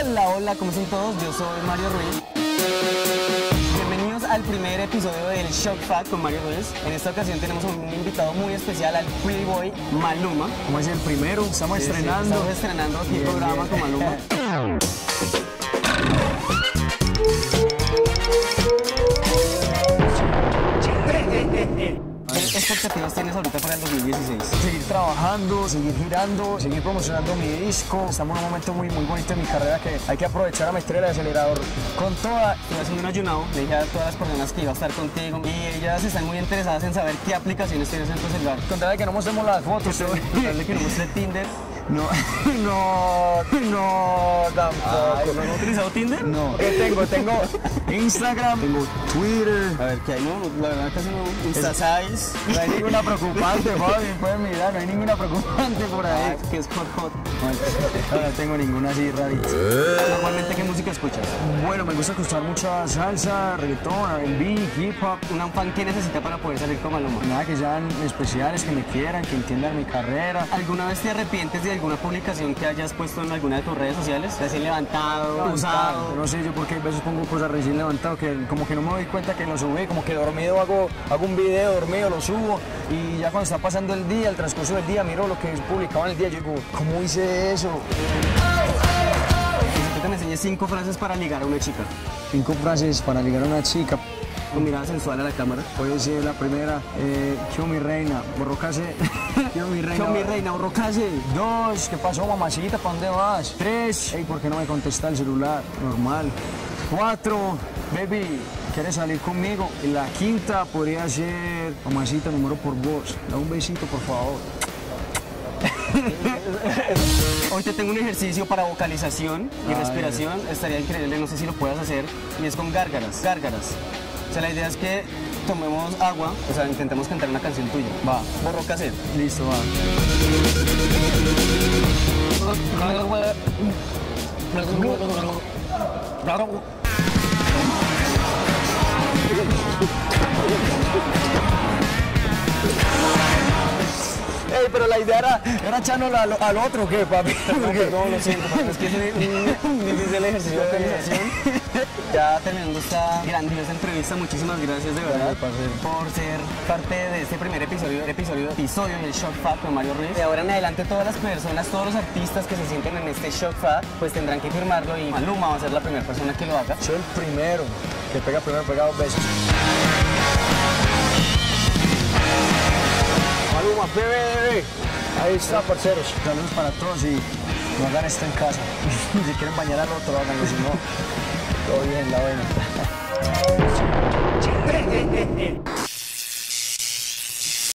Hola, hola, ¿cómo están todos? Yo soy Mario Ruiz. Bienvenidos al primer episodio del Shock Fact con Mario Ruiz. En esta ocasión tenemos un invitado muy especial, al Pretty Boy Maluma. Como es el primero, estamos estrenando. Estamos estrenando aquí el programa con Maluma. ¿Qué expectativas tienes ahorita para el 2016? Seguir trabajando, seguir girando, seguir promocionando mi disco. Estamos en un momento muy bonito en mi carrera que hay que aprovechar a meter el acelerador con toda. Estoy haciendo un ayunado, le dije a todas las personas que iba a estar contigo y ellas están muy interesadas en saber qué aplicaciones tienes en tu celular. Contarle que no mostremos las fotos. Contarle que no muestre Tinder. No, tampoco. Ay, ¿no has utilizado Tinder? No. ¿Qué tengo? Tengo Instagram, tengo Twitter. A ver, ¿qué hay? No, la verdad casi no. Instasize. No hay ninguna preocupante, Fabi, pueden mirar, no hay ninguna preocupante por ahí. Que es hot. No tengo ninguna así rarita. Normalmente, ¿qué música escuchas? Bueno, me gusta escuchar mucha salsa, reggaetón, R&B, hip hop. ¿Un fan que necesita para poder salir con Maluma? Nada, que sean especiales, que me quieran, que entiendan mi carrera. ¿Alguna vez te arrepientes de alguna publicación que hayas puesto en alguna de tus redes sociales? Recién levantado, usado. No sé, yo porque a veces pongo cosas recién levantado que como que no me doy cuenta que lo subí, como que dormido hago un video dormido, lo subo y ya cuando está pasando el día, el transcurso del día, miro lo que es publicado en el día, yo digo, ¿cómo hice eso? Necesito que me enseñes 5 frases para ligar a una chica. 5 frases para ligar a una chica. Con mirada sensual a la cámara. Puede ser la primera, yo mi reina, borrocase. Yo mi reina. Yo mi reina, borrocase. 2, ¿qué pasó, mamacita? ¿Para dónde vas? 3, hey, ¿por qué no me contesta el celular? Normal. 4, baby, ¿quieres salir conmigo? Y la 5ª podría ser, mamacita, número por vos. Da un besito, por favor. Hoy te tengo un ejercicio para vocalización y respiración. Estaría increíble, no sé si lo puedas hacer. Y es con gárgaras. O sea, la idea es que tomemos agua, o sea, intentemos cantar una canción tuya. Va. Borro cassette. Listo, va. Ey, pero la idea era echándolo al otro, ¿qué, papi? Perdón, lo siento, es que es un difícil ejercicio de vocalización. Ya terminando esta grandiosa entrevista, muchísimas gracias de verdad por ser parte de este primer episodio del Shock Fact con Mario Ruiz. De ahora en adelante todas las personas, todos los artistas que se sienten en este Shock Fact, pues tendrán que firmarlo y Maluma va a ser la primera persona que lo haga. Soy el primero que pega primero, pega 2 veces. Maluma, bebé. Ahí está, parceros. Saludos para todos y no hagan esto en casa. Si quieren bañar al otro, háganlo, si no, todo bien, la buena.